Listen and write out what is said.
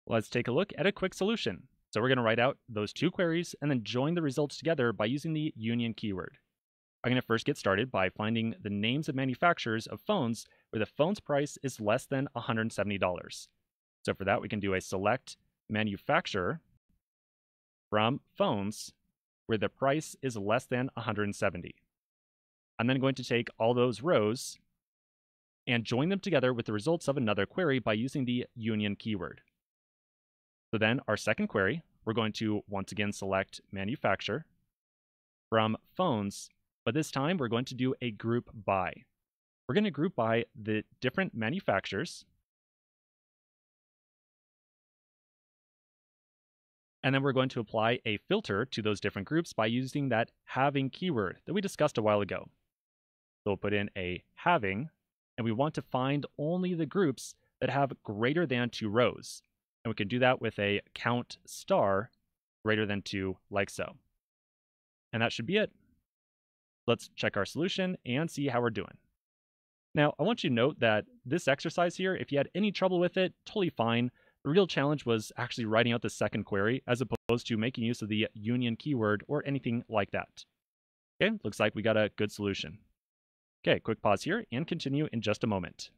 Let's take a look at a quick solution. So we're going to write out those two queries and then join the results together by using the union keyword. I'm going to first get started by finding the names of manufacturers of phones where the phone's price is less than $170. So for that, we can do a select manufacturer from phones where the price is less than 170. I'm then going to take all those rows and join them together with the results of another query by using the union keyword. So then our second query, we're going to once again select manufacturer from phones, but this time we're going to do a group by. We're going to group by the different manufacturers, and then we're going to apply a filter to those different groups by using that having keyword that we discussed a while ago. So we'll put in a having, and we want to find only the groups that have greater than 2 rows. And we can do that with a count star greater than 2 like so. And that should be it. Let's check our solution and see how we're doing. Now, I want you to note that this exercise here, if you had any trouble with it, totally fine. The real challenge was actually writing out the second query as opposed to making use of the union keyword or anything like that. Okay, looks like we got a good solution. Okay, quick pause here and continue in just a moment.